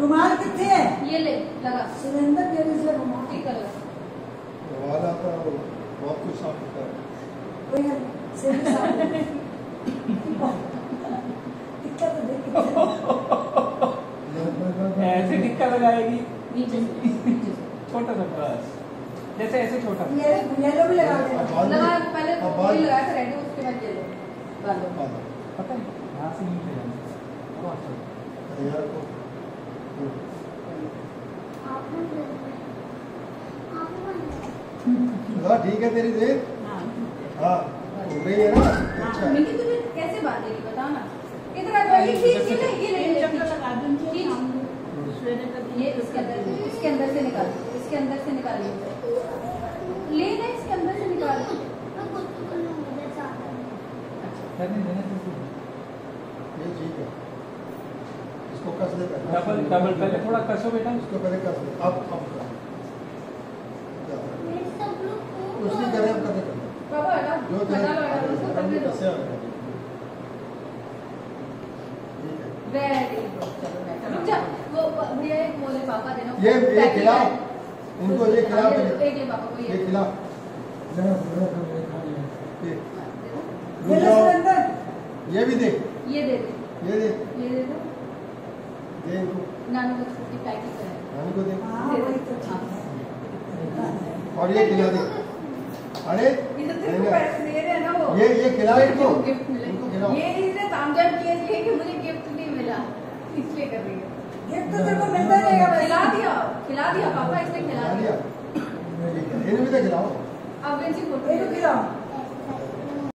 रुमाल कितने है? ये ले लगा सुरेंद्र देवी से रुमाल टीका लगा। रुमाल आता है, बहुत कुछ साफ होता है। कोई से भी साफ टिक्का तो देख ऐसे टिक्का लगाएगी नीचे से छोटा सा बस, जैसे ऐसे छोटा। ये येलो भी लगा देना। लगा पहले वही लगाया था रेड, उसके बाद ये लो डालो। पता है यहाँ से नीचे जाना। यार को हाँ ठीक है तेरी देर। हाँ हो गई है ना। अच्छा मिंकी तुझे कैसे बात देगी बताओ ना। इधर आ जाओ, ये खींच ये ले ये इसके अंदर से निकाल, इसके अंदर से निकाल ले ना, इसके अंदर से निकाल। ये ठीक है, इसको कस दे पहले। डबल डबल पहले थोड़ा कसो बेटा। इसको पहले कस दे। अब कर कुछ नहीं करे, अब करने कर बाबा हटा जो हटा लो, हटा लो, उसको करने दो। कैसे आ रहा है? ठीक है वेरी गुड, चलो बैठो। रुक जा, वो भैया एक बोले पापा देना। ये खिलाओ इनको, ये खिलाओ एक ले पापा को, ये ये खिलाओ। ये लो सुरेंद्र। ये भी दे, ये दे दे, ये दे, ये दे दो। दे इनको, नानू को छोटी पैकेट है। नानी को दे। हाँ वही तो ठीक है। और ये खिला दे। अरे इधर तेरे को पैसे दे रहे हैं ना वो। ये खिलाओ इनको, गिफ्ट मिले। इनको खिलाओ। ये इसने तामझाम किया इसलिए कि मुझे गिफ्ट नहीं मिला, इसलिए कर रही है। गिफ्ट तो तेरे को मिलता रहेगा बस। खिला दिया पापा, इसने खिला दिया। ठीक है, इन्हें भी तो खिलाओ। अब इनसे फोटो ये तो खिलाओ।